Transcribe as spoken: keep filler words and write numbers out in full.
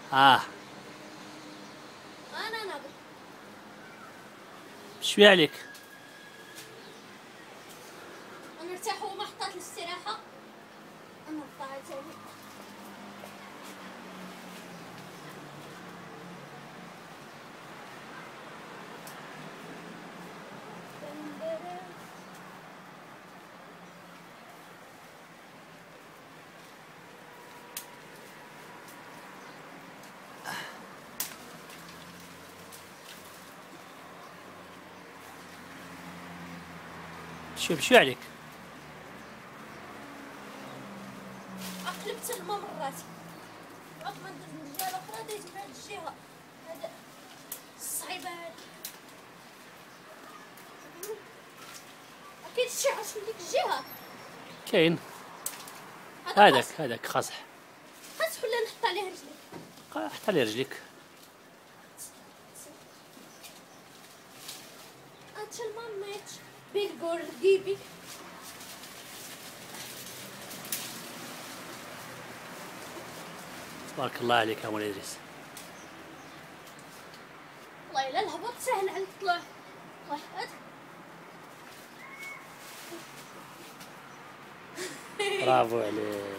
اه انا ناقص شوي عليك. انا ارتاح ومحطات الاستراحة. انا طلعت عليك. شوي شوي عليك. اقلبت الماء مرات عقب ما ندز من الجهة الاخرى ديت من هاد الجهة. هذا الصعيبة هادي. اكيد شي عرس من ديك الجهة. كاين هذا هذاك خاص هذاك خاصح. خاص ولا نحط عليه رجلي. حط على رجليك. انت الماء مات بالقول جيبي. تبارك الله عليك يا مولاي ادريس. والله الا الهبط سهل على الطلوع. واحد برافو عليك.